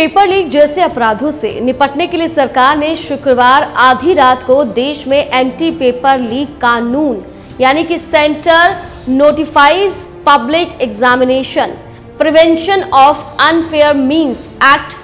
Paper leak जैसे अपराधों से निपटने के लिए सरकार ने शुक्रवार आधी रात को देश में एंटी पेपर लीक कानून यानी कि centre notifies public examination prevention of unfair means act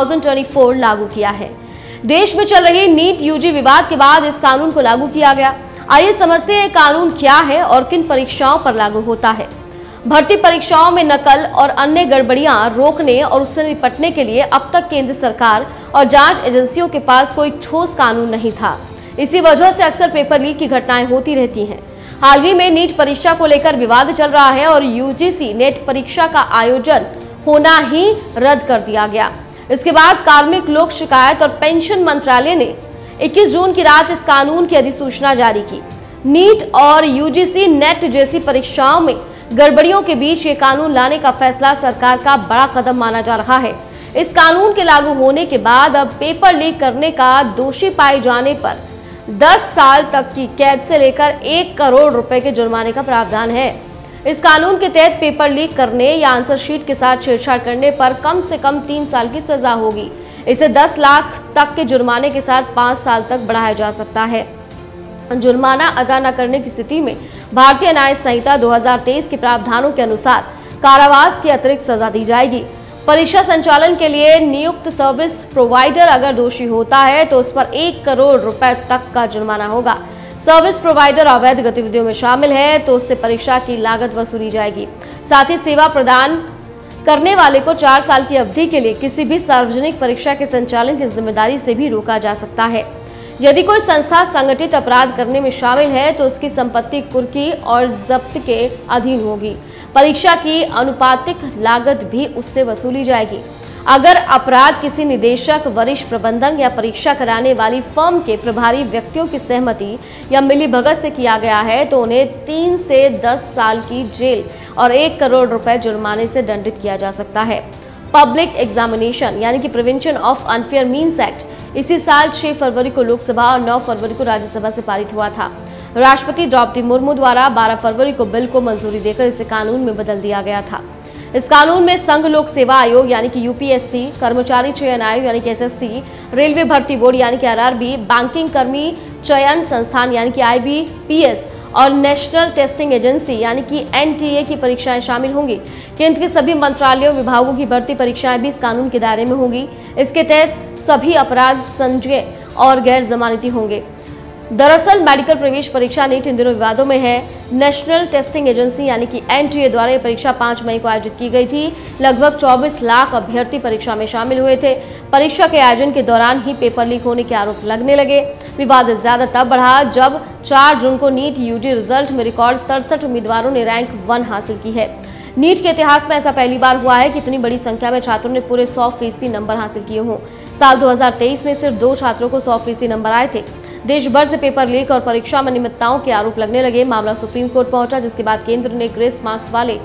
2024 लागू किया है। देश में चल रही नीट यूजी विवाद के बाद इस कानून को लागू किया गया। आइए समझते हैं कानून क्या है और किन परीक्षाओं पर लागू होता है। भर्ती परीक्षाओं में नकल और अन्य गड़बड़ियां रोकने और उससे निपटने के लिए अब तक केंद्र सरकार और जांच एजेंसियों के पास कोई ठोस कानून नहीं था। इसी वजह से अक्सर पेपर लीक की घटनाएं होती रहती हैं। हाल ही में नीट परीक्षा को लेकर विवाद चल रहा है और यूजीसी नेट परीक्षा का आयोजन होना ही रद्द कर दिया गया। इसके बाद कार्मिक लोक शिकायत और पेंशन मंत्रालय ने 21 जून की रात इस कानून की अधिसूचना जारी की। नीट और यूजीसी नेट जैसी परीक्षाओं में गड़बड़ियों के बीच ये कानून लाने का फैसला सरकार का बड़ा कदम माना जा रहा है। इस कानून के लागू होने के बाद अब पेपर लीक करने का दोषी पाए जाने पर 10 साल तक की कैद से लेकर 1 करोड़ रुपए के जुर्माने का प्रावधान है। इस कानून के तहत पेपर लीक करने या आंसर शीट के साथ छेड़छाड़ करने पर कम से कम 3 साल की सजा होगी। इसे 10 लाख तक के जुर्माने के साथ 5 साल तक बढ़ाया जा सकता है। जुर्माना अदा न करने की स्थिति में भारतीय न्याय संहिता 2023 के प्रावधानों के अनुसार कारावास की अतिरिक्त सजा दी जाएगी। परीक्षा संचालन के लिए नियुक्त सर्विस प्रोवाइडर अगर दोषी होता है तो उस पर 1 करोड़ रुपए तक का जुर्माना होगा। सर्विस प्रोवाइडर अवैध गतिविधियों में शामिल है तो उससे परीक्षा की लागत वसूली जाएगी। साथ ही सेवा प्रदान करने वाले को 4 साल की अवधि के लिए किसी भी सार्वजनिक परीक्षा के संचालन की जिम्मेदारी से भी रोका जा सकता है। यदि कोई संस्था संगठित अपराध करने में शामिल है तो उसकी संपत्ति कुर्की और जब्त के अधीन होगी। परीक्षा की अनुपातिक लागत भी उससे वसूली जाएगी। अगर अपराध किसी निदेशक, वरिष्ठ प्रबंधन या परीक्षा कराने वाली फर्म के प्रभारी व्यक्तियों की सहमति या मिलीभगत से किया गया है तो उन्हें 3 से 10 साल की जेल और 1 करोड़ रुपए जुर्माने से दंडित किया जा सकता है। पब्लिक एग्जामिनेशन यानी कि prevention of unfair means act इसी साल 6 फरवरी को लोकसभा और 9 फरवरी को राज्यसभा से पारित हुआ था। राष्ट्रपति द्रौपदी मुर्मू द्वारा 12 फरवरी को बिल को मंजूरी देकर इसे कानून में बदल दिया गया था। इस कानून में संघ लोक सेवा आयोग यानी कि यूपीएससी, कर्मचारी चयन आयोग यानी कि एसएससी, रेलवे भर्ती बोर्ड यानी कि आरआरबी, बैंकिंग कर्मी चयन संस्थान यानी कि आईबीपीएस और नेशनल टेस्टिंग एजेंसी यानी कि एनटीए की परीक्षाएं शामिल होंगी। केंद्र के सभी मंत्रालयों, विभागों की भर्ती परीक्षाएं भी इस कानून के दायरे में होंगी। इसके तहत सभी अपराध संज्ञेय और गैर जमानती होंगे। दरअसल मेडिकल प्रवेश परीक्षा नीट इन दिनों विवादों में है। नेशनल टेस्टिंग एजेंसी यानी कि एनटीए द्वारा यह परीक्षा 5 मई को आयोजित की गई थी। लगभग 24 लाख अभ्यर्थी परीक्षा में शामिल हुए थे। परीक्षा के आयोजन के दौरान ही पेपर लीक होने के आरोप लगने लगे। विवाद ज्यादा तब बढ़ा जब 4 जून को नीट यूजी रिजल्ट में रिकॉर्ड 67 उम्मीदवारों ने रैंक 1 हासिल की है। नीट के इतिहास में ऐसा पहली बार हुआ है कि इतनी बड़ी संख्या में छात्रों ने पूरे 100% नंबर हासिल किए हों। साल 2023 में सिर्फ 2 छात्रों को 100% नंबर आए थे। देश भर से पेपर लीक और परीक्षा में अनियमितताओं के आरोप लगने लगे। मामला सुप्रीम कोर्ट पहुंचा, जिसके बाद केंद्र ने ग्रेस मार्क्स वाले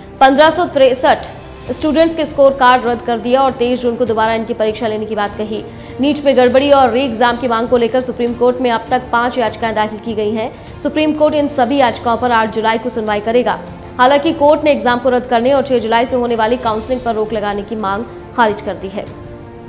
1563 स्टूडेंट्स के स्कोर कार्ड रद्द कर दिया और 23 जून को दोबारा इनकी परीक्षा लेने की बात कही। नीट में गड़बड़ी और री एग्जाम की मांग को लेकर सुप्रीम कोर्ट में अब तक 5 याचिकाएं दाखिल की गई हैं। सुप्रीम कोर्ट इन सभी याचिकाओं पर 8 जुलाई को सुनवाई करेगा। हालांकि कोर्ट ने एग्जाम को रद्द करने और 6 जुलाई से होने वाली काउंसलिंग पर रोक लगाने की मांग खारिज कर दी है।